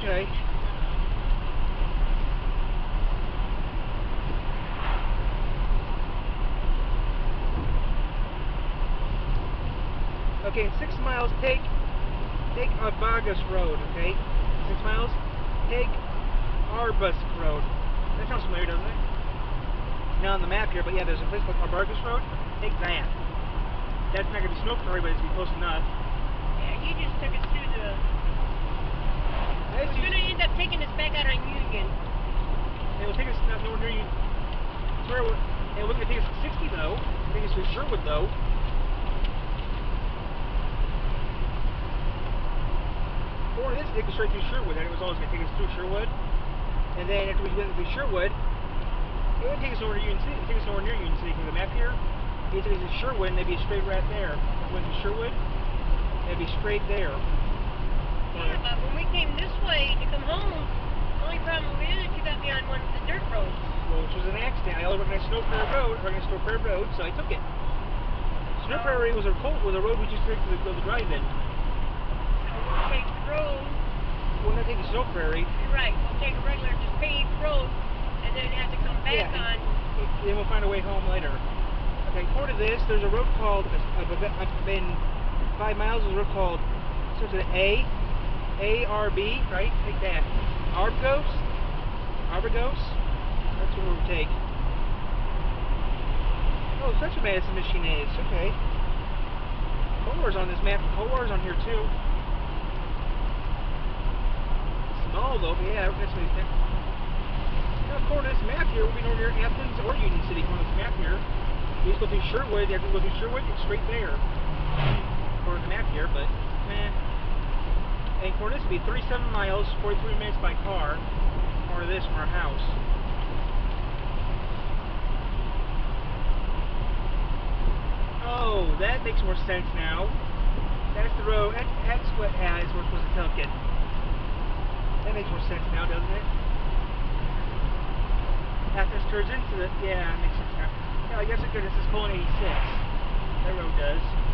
Okay. Okay, 6 miles, take Arbagas Road, okay? 6 miles, take Arbusk Road. That sounds familiar, doesn't it? It's not on the map here, but yeah, there's a place called Arbugus Road. Take that. That's not going to be Snow Prairie, but it's going to be close enough. Yeah, you just took us through the... We're going to end up taking us back out on Union. It will take us nowhere near Union. It wasn't going to take us to 60, though. It'll take us to Sherwood, though. Or this take us straight through Sherwood, and it was always going to take us through Sherwood. And then after we went through Sherwood, it wouldn't take us nowhere near Union City. It would take us nowhere near Union City because the map here. It takes us to Sherwood, and it'd be straight right there. If we went to Sherwood, it'd be straight there. Yeah, but when we came this way to come home, the only problem we had is you got me on one of the dirt roads. Well, which was an accident. I always recognized Snow Prairie Road, so I took it. Snow Prairie was a road we just took to go to the drive-in. So we'll take the road. We'll not take the Snow Prairie. You're right. We'll take a regular, just paved road, and then have to come back on. Then we'll find a way home later. Okay, according to this, there's a road called, I've been 5 miles, there's a road called, starts with an A-R-B, right? Take that. Arbugus? That's what we'll take. Oh, such a Madison machine is. Okay. Colar's on this map. Colar's on here too. Small though, but yeah, that's what he's there. Now, according to this map here, we'll be nowhere near Athens or Union City. According to this map here, we just go through Sherwood. After we go through Sherwood, it's straight there. According to the map here, but meh. And according to this, it'd be 37 miles, 43 minutes by car. According to this, from our house. Oh, that makes more sense now. That's the road. That's what we're supposed to take it. That makes more sense now, doesn't it? Athens turns into the... Yeah, it makes sense now. Yeah, I guess it could. This is Colon 86. That road does.